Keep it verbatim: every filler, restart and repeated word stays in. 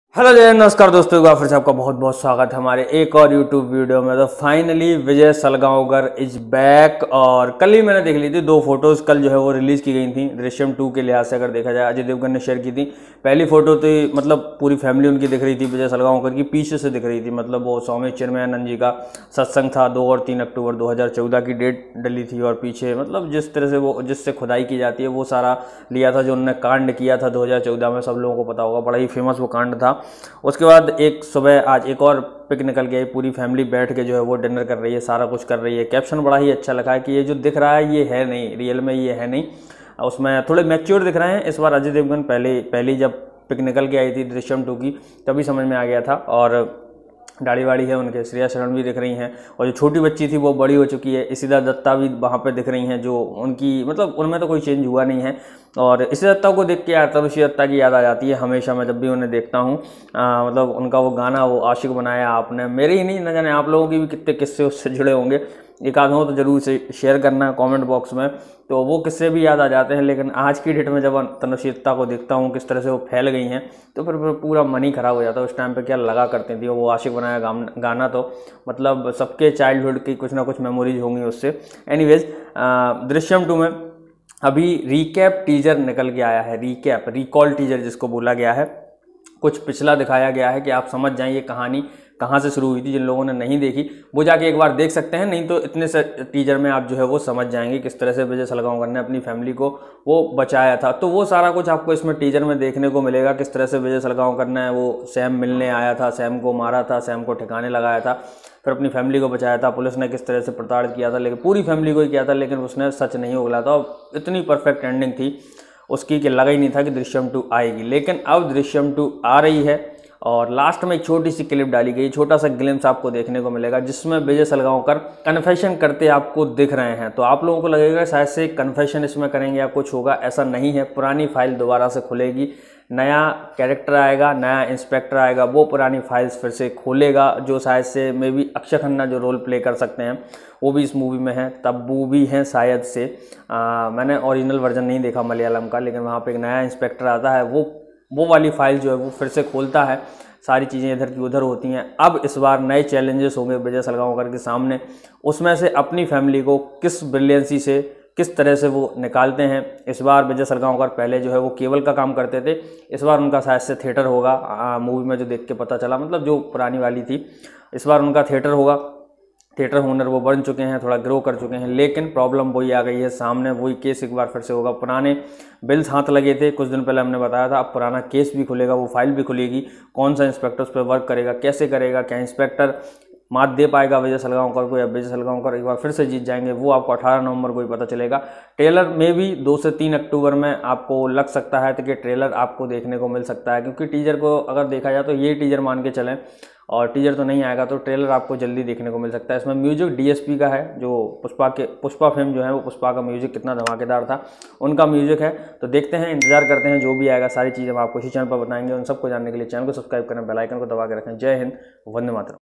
Hello जय नमस्कार दोस्तों, एक बार फिर से आपका बहुत बहुत स्वागत है हमारे एक और यूट्यूब वीडियो में। तो finally Vijay Salgaonkar is back. और कल ही मैंने देख ली थी दो फोटोज, कल जो है वो रिलीज की गई थी दृश्यम टू के लिहाज से। अगर देखा जाए अजय देवगन ने शेयर की थी पहली फोटो, तो मतलब पूरी फैमिली उनकी दिख रही थी विजय सलगांवकर की, पीछे से दिख रही थी। मतलब वो स्वामी चिन्मयानंद जी का सत्संग था, दो और तीन अक्टूबर दो हज़ार चौदह की डेट डली थी। और पीछे मतलब जिस तरह से वो जिससे खुदाई की जाती है वो सारा लिया था, जो उन्होंने कांड किया था दो हज़ार चौदह में, सब लोगों को पता होगा, बड़ा ही फेमस वो कांड था। उसके बाद एक सुबह आज एक और पिक निकल के आई, पूरी फैमिली बैठ के जो है वो डिनर कर रही है, सारा कुछ कर रही है। कैप्शन बड़ा ही अच्छा लगा है कि ये जो दिख रहा है ये है नहीं, रियल में ये है नहीं, उसमें थोड़े मैच्योर दिख रहे हैं इस बार अजय देवगन। पहले पहली जब पिक निकल के आई थी दृश्यम टू की तभी समझ में आ गया था। और दाढ़ी वाड़ी है उनके, श्रेया शरण भी दिख रही हैं, और जो छोटी बच्ची थी वो बड़ी हो चुकी है, इशिता दत्ता भी वहाँ पे दिख रही हैं, जो उनकी मतलब उनमें तो कोई चेंज हुआ नहीं है। और इशिता दत्ता को देख के यार तनुश्री दत्ता की याद आ जाती है हमेशा, मैं जब भी उन्हें देखता हूँ। मतलब उनका वो गाना, वो आशिक बनाया आपने, मेरे ही नहीं, न जाने आप लोगों की भी कितने किस्से उससे जुड़े होंगे, एक आध हो तो जरूर से शेयर करना कमेंट बॉक्स में, तो वो किस्से भी याद आ जाते हैं। लेकिन आज की डेट में जब तनुश्री दत्ता को देखता हूँ किस तरह से वो फैल गई हैं, तो फिर फिर पूरा मन ही खराब हो जाता है। उस टाइम पे क्या लगा करती थी वो आशिक बनाया गाना, तो मतलब सबके चाइल्डहुड की कुछ ना कुछ मेमोरीज होंगी उससे। एनीवेज, दृश्यम टू में अभी रीकैप टीजर निकल के आया है, रीकैप रिकॉल टीजर जिसको बोला गया है। कुछ पिछला दिखाया गया है कि आप समझ जाएं ये कहानी कहाँ से शुरू हुई थी। जिन लोगों ने नहीं देखी वो जाके एक बार देख सकते हैं, नहीं तो इतने से टीजर में आप जो है वो समझ जाएंगे किस तरह से विजय सलगांवकर ने अपनी फैमिली को वो बचाया था। तो वो सारा कुछ आपको इसमें टीजर में देखने को मिलेगा, किस तरह से विजय सलगांवकर ने वो सैम मिलने आया था, सैम को मारा था, सैम को ठिकाने लगाया था, फिर अपनी फैमिली को बचाया था। पुलिस ने किस तरह से प्रताड़ित किया था, लेकिन पूरी फैमिली को ही किया था, लेकिन उसने सच नहीं उगला था। इतनी परफेक्ट एंडिंग थी उसकी कि लगा ही नहीं था कि दृश्यम टू आएगी। लेकिन अब दृश्यम टू आ रही है, और लास्ट में एक छोटी सी क्लिप डाली गई, छोटा सा ग्लिम्स आपको देखने को मिलेगा, जिसमें विजय सलगांवकर कन्फेशन करते आपको दिख रहे हैं। तो आप लोगों को लगेगा शायद से कन्फेशन इसमें करेंगे या कुछ होगा, ऐसा नहीं है। पुरानी फाइल दोबारा से खुलेगी, नया कैरेक्टर आएगा, नया इंस्पेक्टर आएगा, वो पुरानी फाइल्स फिर से खोलेगा, जो शायद से मे बी अक्षय खन्ना जो रोल प्ले कर सकते हैं वो भी इस मूवी में है, तब्बू भी हैं शायद से। आ, मैंने ओरिजिनल वर्जन नहीं देखा मलयालम का, लेकिन वहाँ पे एक नया इंस्पेक्टर आता है, वो वो वाली फाइल जो है वो फिर से खोलता है, सारी चीज़ें इधर की उधर होती हैं। अब इस बार नए चैलेंजेस होंगे विजय सलगांवकर के सामने, उसमें से अपनी फैमिली को किस ब्रिलियंसी से किस तरह से वो निकालते हैं। इस बार विजय सलगांवकर पहले जो है वो केबल का काम करते थे, इस बार उनका शायद से थिएटर होगा, मूवी में जो देख के पता चला, मतलब जो पुरानी वाली थी, इस बार उनका थिएटर होगा। थिएटर ओनर वो बन चुके हैं, थोड़ा ग्रो कर चुके हैं, लेकिन प्रॉब्लम वही आ गई है सामने, वही केस एक बार फिर से होगा। पुराने बिल्स हाथ लगे थे कुछ दिन पहले, हमने बताया था, अब पुराना केस भी खुलेगा, वो फाइल भी खुलेगी। कौन सा इंस्पेक्टर उस पर वर्क करेगा, कैसे करेगा, क्या इंस्पेक्टर मात दे पाएगा विजय सलगांवकर को, या विजय सलगांवकर एक बार फिर से जीत जाएंगे, वो आपको अठारह नवंबर को ही पता चलेगा। ट्रेलर में भी दो से तीन अक्टूबर में आपको लग सकता है तो कि ट्रेलर आपको देखने को मिल सकता है, क्योंकि टीजर को अगर देखा जाए तो ये टीजर मान के चलें, और टीजर तो नहीं आएगा तो ट्रेलर आपको जल्दी देखने को मिल सकता है। इसमें म्यूजिक डीएसपी का है, जो पुष्पा के पुष्पा फिल्म जो है वो पुष्पा का म्यूजिक कितना धमाकेदार था, उनका म्यूजिक है। तो देखते हैं, इंतजार करते हैं, जो भी आएगा सारी चीज़ें हम आपको इसी चैनल पर बताएंगे। उन सबको जानने के लिए चैनल को सब्सक्राइब करें, बेल आइकन को दबा के रखें। जय हिंद, वंदे मातरम।